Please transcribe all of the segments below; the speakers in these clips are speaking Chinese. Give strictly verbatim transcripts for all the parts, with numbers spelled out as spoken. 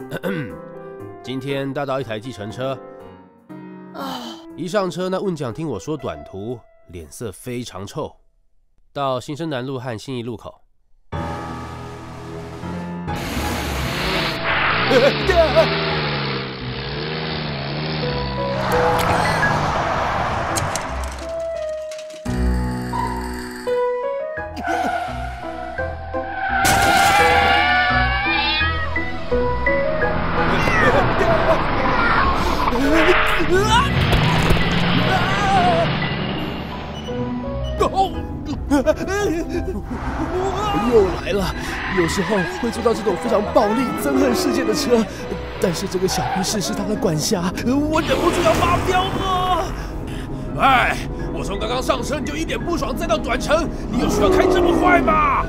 今天搭到一台计程车，一上车，那问讲听我说短途，脸色非常臭。到新生南路和信义路口。 又来了！有时候会坐到这种非常暴力、憎恨世界的车，但是这个小护士是他的管辖，我忍不住要发飙了。 哎，我从刚刚上车你就一点不爽，再到短程，你有需要开这么快吗？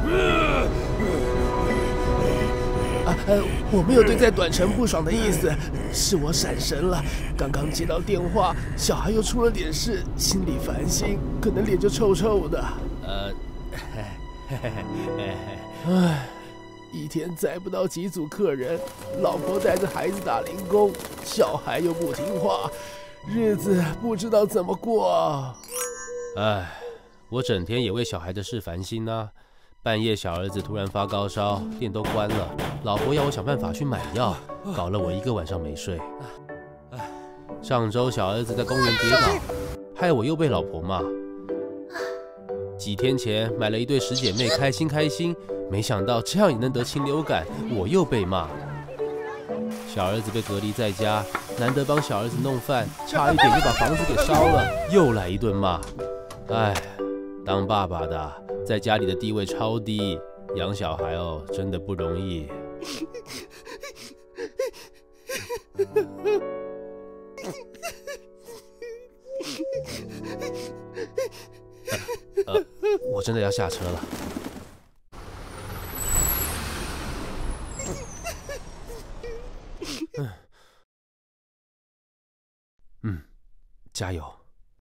啊呃，我没有对在短程不爽的意思，是我闪神了。刚刚接到电话，小孩又出了点事，心里烦心，可能脸就臭臭的。 呃， 唉，一天载不到几组客人，老婆带着孩子打零工，小孩又不听话，日子不知道怎么过。 唉，我整天也为小孩的事烦心啊。半夜小儿子突然发高烧，店都关了，老婆要我想办法去买药，搞了我一个晚上没睡。上周小儿子在公园跌倒，害我又被老婆骂。几天前买了一对十姐妹，开心开心，没想到这样也能得禽流感，我又被骂。小儿子被隔离在家，难得帮小儿子弄饭，差一点就把房子给烧了，又来一顿骂。唉，当爸爸的在家里的地位超低，养小孩哦真的不容易。呃，我真的要下车了。嗯，嗯，加油。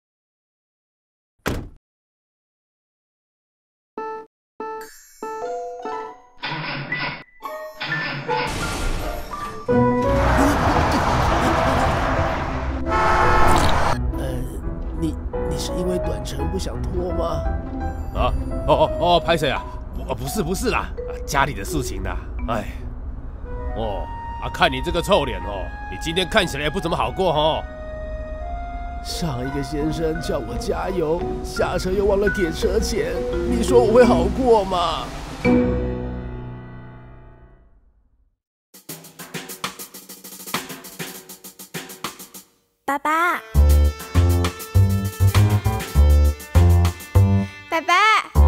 是因为短程不想拖吗？ 啊，哦哦哦，拍谁啊？不，不是不是啦，家里的事情啦。哎，哦啊，看你这个臭脸哦，你今天看起来也不怎么好过哦。 上一个先生叫我加油，下车又忘了给车钱，你说我会好过吗？ 爸爸。爸爸，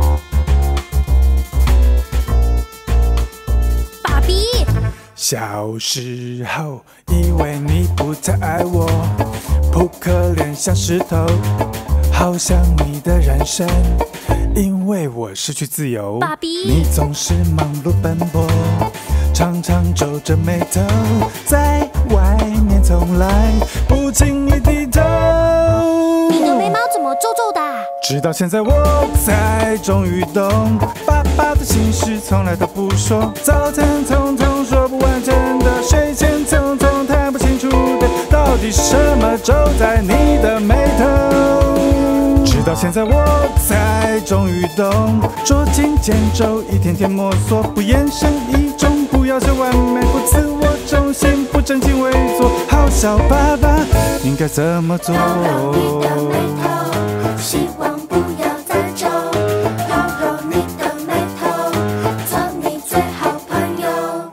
爸比。 小时候以为你不太爱我，扑克脸像石头，好像你的人生因为我失去自由。 爸比， 你总是忙碌奔波，常常皱着眉头，在外面从来不轻易低头。 你的眉毛怎么皱皱的？ 直到现在我才终于懂，爸爸的心事从来都不说，早餐通通说不完整的，睡前通通谈不清楚的，到底是什么皱在你的眉头？直到现在我才终于懂，捉襟见肘，一天天摸索，不言声一种，不要求完美，不自我中心，不正襟危坐，好小爸爸应该怎么做？ 揉揉你的眉头，希望不要再皱，揉揉你的眉头，做你最好朋友。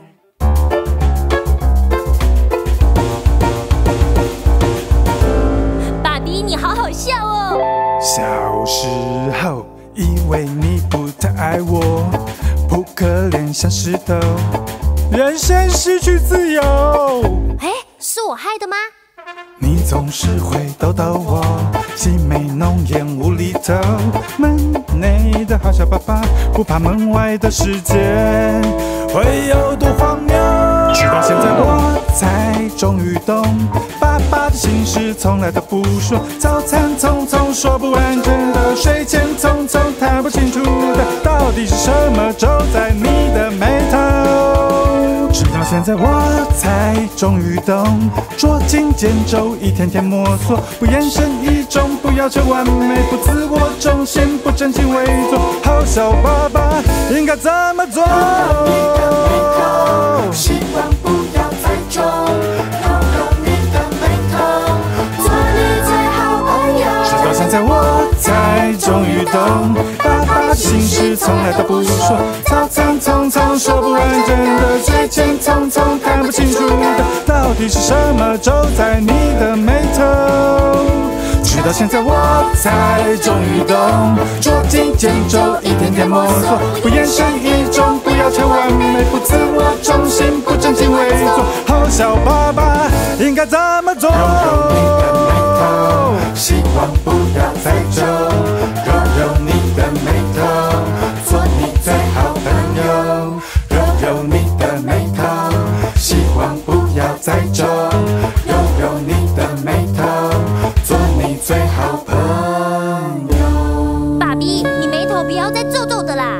爸比，你好好笑哦。 小时候以为你不太爱我，扑克脸像石头，人生失去自由。 哎，是我害的吗？ 你总是会逗逗我，细眉浓眼无厘头，门内的好小爸爸，不怕门外的世界会有多荒谬。直到现在我才终于懂，爸爸的心事从来都不说，早餐匆匆说不完整的，睡前匆匆谈不清楚的，到底是什么皱在你的眉头？ 直到现在我才终于懂，捉襟见肘，一天天摸索，不言深意重，不要求完美，不自我中心，不正襟危坐。好小爸爸应该怎么做？ 你的眉头，希望不要再皱，揉揉你的眉头，做你最好朋友。 直到现在我才终于懂，爸爸的心事从来都不说，草草匆匆说不完整的，嘴前匆匆看不清楚的，到底是什么皱在你的眉头？直到现在我才终于懂，捉襟见肘，一天天摸索，不言深意重，不要求完美，不自我中心，不正襟危坐。好小爸爸应该怎么做？揉揉你的眉头，希望不要再皱，揉揉你的眉头，做你最好朋友。揉揉你的眉头，希望不要再皱，揉揉你的眉头，做你最好朋友。 爸比，你眉头不要再皱皱的啦。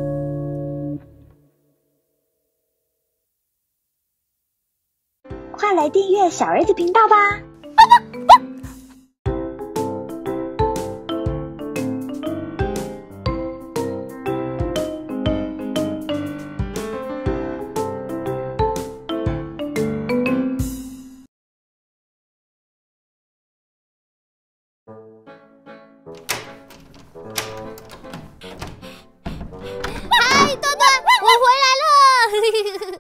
快来订阅小儿子频道吧！ 嗨，豆豆，我回来了！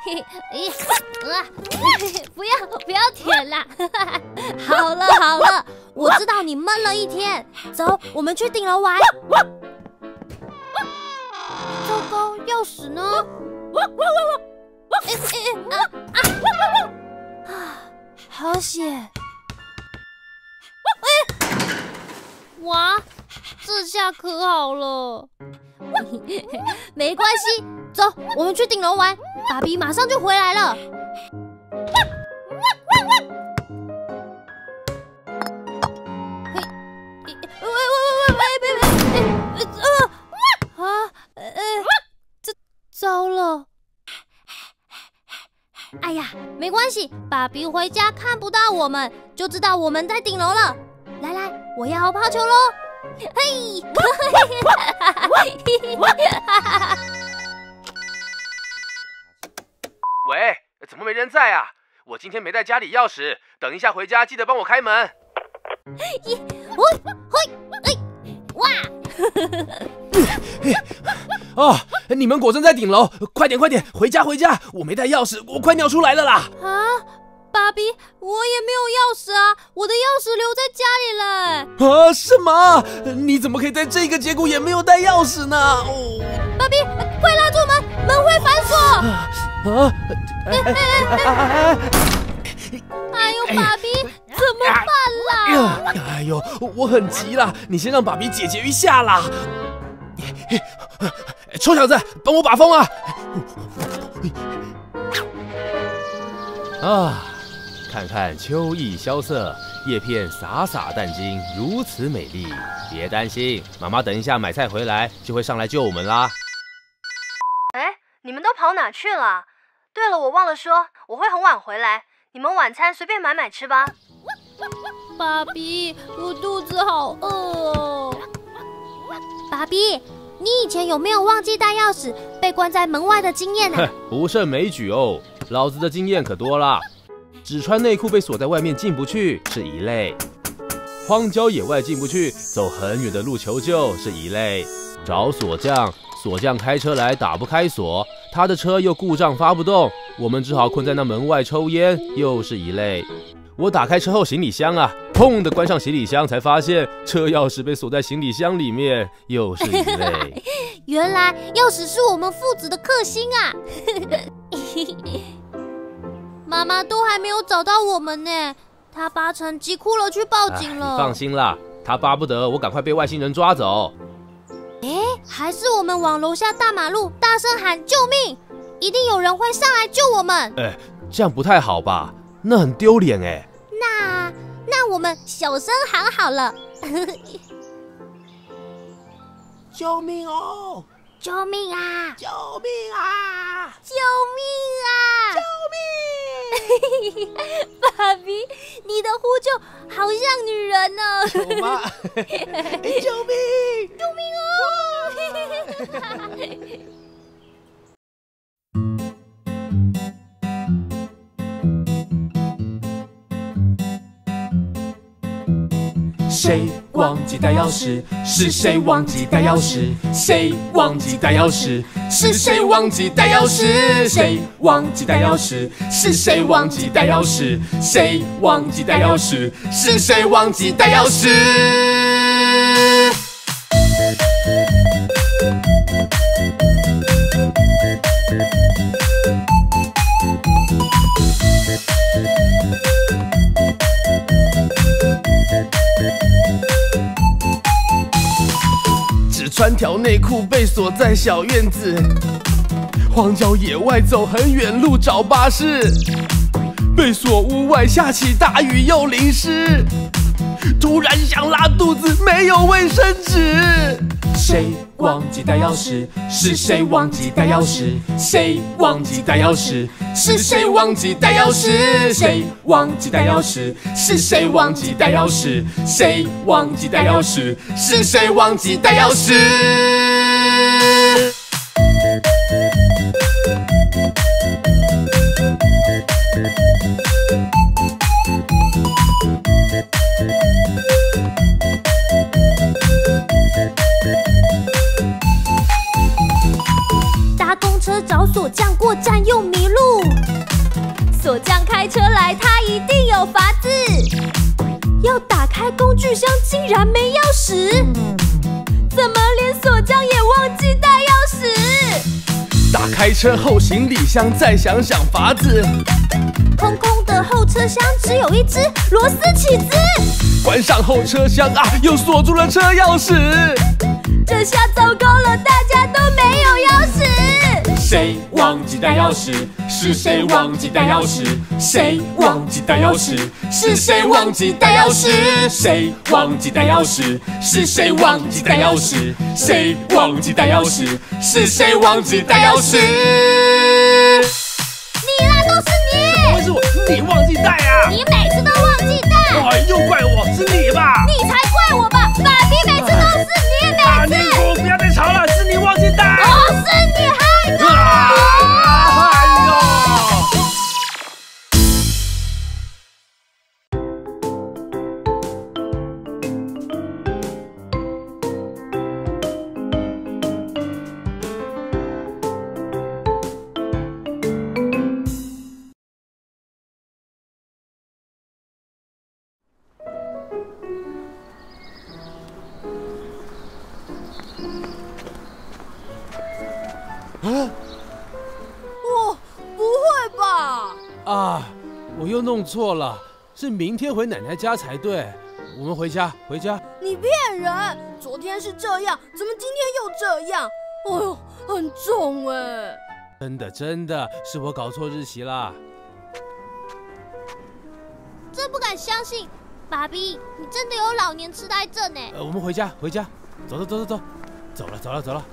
不要不要舔啦！好了好了，我知道你闷了一天，走，我们去顶楼玩。糟糕，钥匙呢？哎哎啊啊！好险！哇，这下可好了。没关系，走，我们去顶楼玩。爸比马上就回来了。喂喂喂喂喂喂！呃啊呃，这糟了！哎呀，没关系，爸比回家看不到我们，就知道我们在顶楼了。来来，我要抛球喽！嘿！ 喂，怎么没人在啊？我今天没带家里钥匙，等一下回家记得帮我开门。 一，嘿，嘿，哎，哇！ 哦，你们果真在顶楼，快点快点，回家回家！我没带钥匙，我快尿出来了啦！ 啊，爸比，我也没有钥匙啊，我的钥匙留在家里了。 啊，什么？你怎么可以在这个节骨眼没有带钥匙呢？哦， 爸比，快拉住门，门会反锁。 啊！哎哎哎哎呦，爸比，怎么办啦？ 哎呦，我很急啦，你先让爸比解决一下啦。臭小子，帮我把风啊！ 啊，看看秋意萧瑟，叶片洒洒淡金，如此美丽。别担心，妈妈等一下买菜回来就会上来救我们啦。 哎，你们都跑哪去了？对了，我忘了说，我会很晚回来，你们晚餐随便买买吃吧。 爸比，我肚子好饿哦。爸比，你以前有没有忘记带钥匙被关在门外的经验呢？ 不胜枚举哦，老子的经验可多啦。只穿内裤被锁在外面进不去是一类，荒郊野外进不去，走很远的路求救是一类，找锁匠，锁匠开车来打不开锁，他的车又故障发不动，我们只好困在那门外抽烟，又是一类。我打开车后行李箱啊，砰的关上行李箱，才发现车钥匙被锁在行李箱里面，又是一类。 原来钥匙是我们父子的克星啊！妈妈都还没有找到我们呢，她八成急哭了去报警了。 你放心啦，她巴不得我赶快被外星人抓走。 哎，还是我们往楼下大马路大声喊救命，一定有人会上来救我们。 哎，这样不太好吧？那很丢脸哎。 那那我们小声喊好了。 救命哦！ 救命啊！ 救命啊！ 救命啊！救命！爸比，你的呼救好像女人呢。 有吗？救命！ 救命哦！ 谁忘记带钥匙？是谁忘记带钥匙？谁忘记带钥匙？是谁忘记带钥匙？谁忘记带钥匙？是谁忘记带钥匙？谁忘记带钥匙？是谁忘记带钥匙？ 只穿条内裤被锁在小院子，荒郊野外走很远路找巴士，被锁屋外下起大雨又淋湿，突然想拉肚子没有卫生纸。 谁忘记带钥匙？是谁忘记带钥匙？谁忘记带钥匙？是谁忘记带钥匙？谁忘记带钥匙？是谁忘记带钥匙？谁忘记带钥匙？是谁忘记带钥匙？ 搭公车找锁匠过站又迷路，锁匠开车来，他一定有法子。要打开工具箱，竟然没钥匙，怎么连锁匠也忘记带钥匙？ 打开车后行李箱，再想想法子。 空空的后车厢只有一只螺丝起子， 关上后车厢啊，又锁住了车钥匙。 这下糟糕了，大家都没有钥匙。 谁忘记带钥匙？是谁忘记带钥匙？谁忘记带钥匙？是谁忘记带钥匙？谁忘记带钥匙？是谁忘记带钥匙？谁忘记带钥匙？是谁忘记带钥匙？ 你啦，都是你！ 怎么会是我？你忘记带啊！ 你每次都忘记带！ 哇，又怪我，是你吧？ 你才怪我吧！爸比每次都是你，每次。 啊，你给我不要再吵了，是你忘记带。 哦，是你害的！ 啊！哎呦！ 啊！ 哇，不会吧？ 啊！我又弄错了，是明天回奶奶家才对。我们回家，回家。 你骗人！昨天是这样，怎么今天又这样？哎呦，很重哎！ 真的，真的是我搞错日期啦。 真不敢相信，爸比，你真的有老年痴呆症哎！ 呃，我们回家，回家，走走走走走，走了走了走了。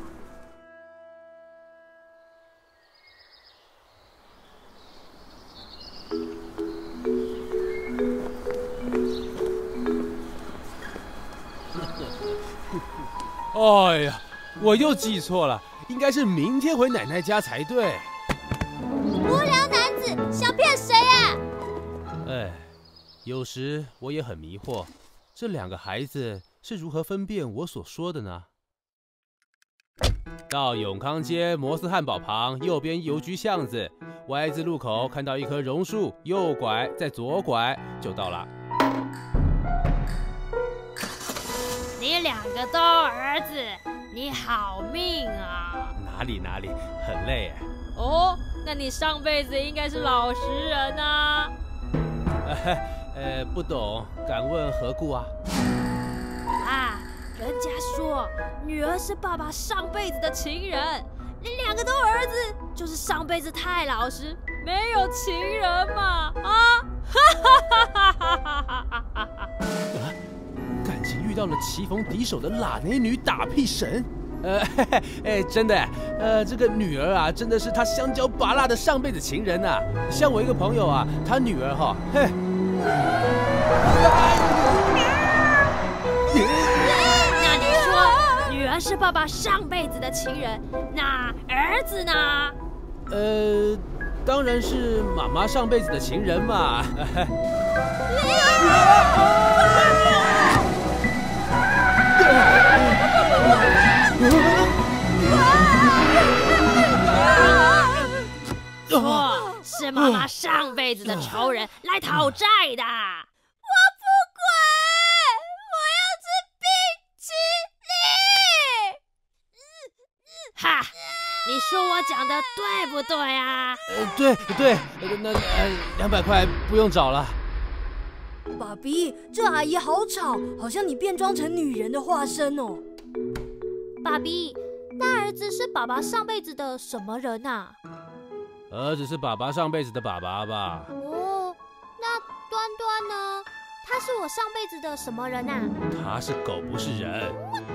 哎呀，我又记错了，应该是明天回奶奶家才对。 无聊男子想骗谁啊？ 哎，有时我也很迷惑，这两个孩子是如何分辨我所说的呢？到永康街摩斯汉堡旁右边邮局巷子 Y 字路口，看到一棵榕树，右拐再左拐就到了。 你两个都儿子，你好命啊！ 哪里哪里，很累哎。 哦，那你上辈子应该是老实人啊。 呃，不懂，敢问何故啊？ 啊，人家说女儿是爸爸上辈子的情人，你两个都儿子，就是上辈子太老实，没有情人嘛！啊，哈哈哈哈哈哈哈哈！ 感情遇到了棋逢敌手的拉内女打屁神， 呃，嘿嘿，哎，真的，呃，这个女儿啊，真的是他香蕉拔辣的上辈子情人呐、啊。像我一个朋友啊，他女儿哈，嘿。 那你说，女儿是爸爸上辈子的情人，那儿子呢？ 呃，当然是妈妈上辈子的情人嘛。 错，是妈妈上辈子的仇人来讨债的。 我不管，我要吃冰淇淋。 哈，你说我讲的对不对啊？ 呃，对对，那呃两百块不用找了。 爸比，这阿姨好吵，好像你变装成女人的化身哦。 爸比，那儿子是爸爸上辈子的什么人啊？ 儿子是爸爸上辈子的爸爸吧？ 哦，那端端呢？他是我上辈子的什么人啊？ 他是狗，不是人。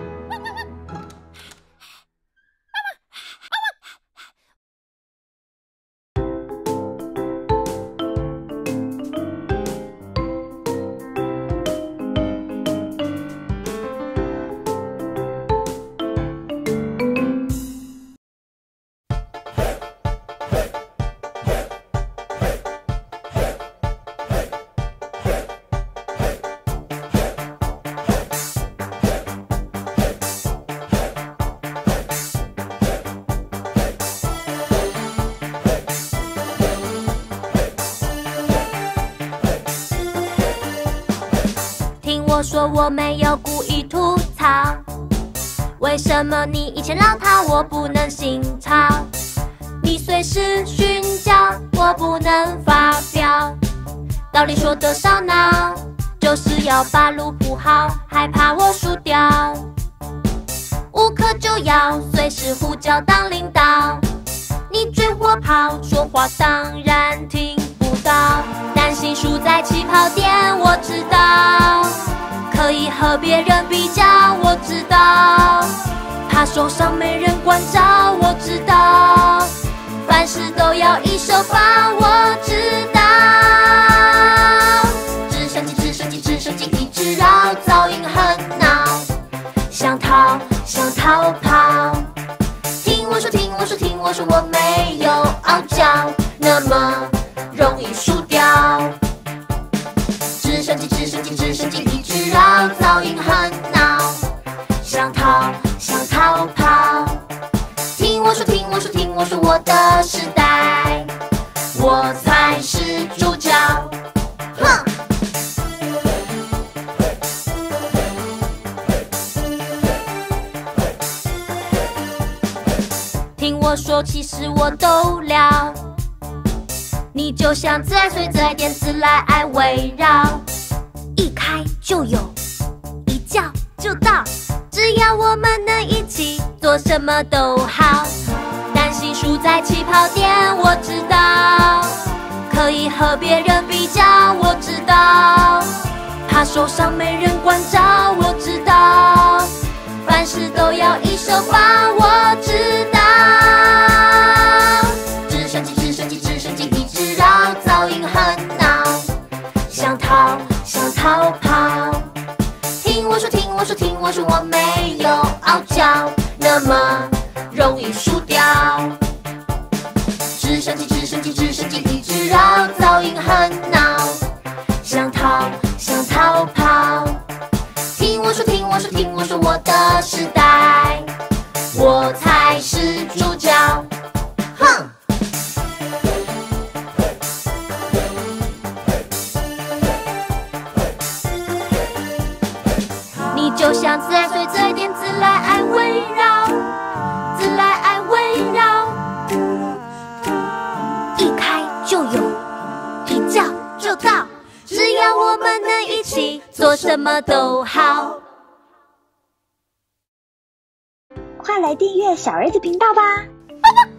我说我没有故意吐槽，为什么你以前让他我不能新潮？你随时寻教，我不能发飙。道理说得烧脑，就是要把路铺好，害怕我输掉。无可救药，随时呼叫当领导。你追火炮，说话当然听不到。担心输在起跑点，我知道。可以和别人比较，我知道；怕受伤没人关照，我知道；凡事都要一手把，我知道。直升机，直升机，直升机一直绕，噪音很闹，想逃，想逃跑。听我说，听我说，听我说，我没有傲娇，那么容易输掉。直升机，直升机，直升机一直绕，噪音很闹，想逃，想逃跑。听我说，听我说，听我说，我的时代，我才是主角。哼！听我说，其实我都了。你就像自来水，自来电，自来爱围绕，一开就有，一叫就到，只要我们能一起，做什么都好。担心输在起跑点，我知道；可以和别人比较，我知道；怕受伤没人关照，我知道；凡事都要一手把，我知道。直升机，直升机，直升机一直绕，噪音很闹，想逃，想逃跑。听我说，听我说，听我说，我没有傲娇，那么容易输掉。直升机，直升机，直升机一直绕，噪音很闹，想逃，想逃跑。听我说，听我说，听我说，我的时代，我才是主角。哼！你就像自来水，自来电，自来爱围绕，自来爱围绕，一开就有，一叫就到，只要我们能一起，做什么都好。 快来订阅小儿子频道吧！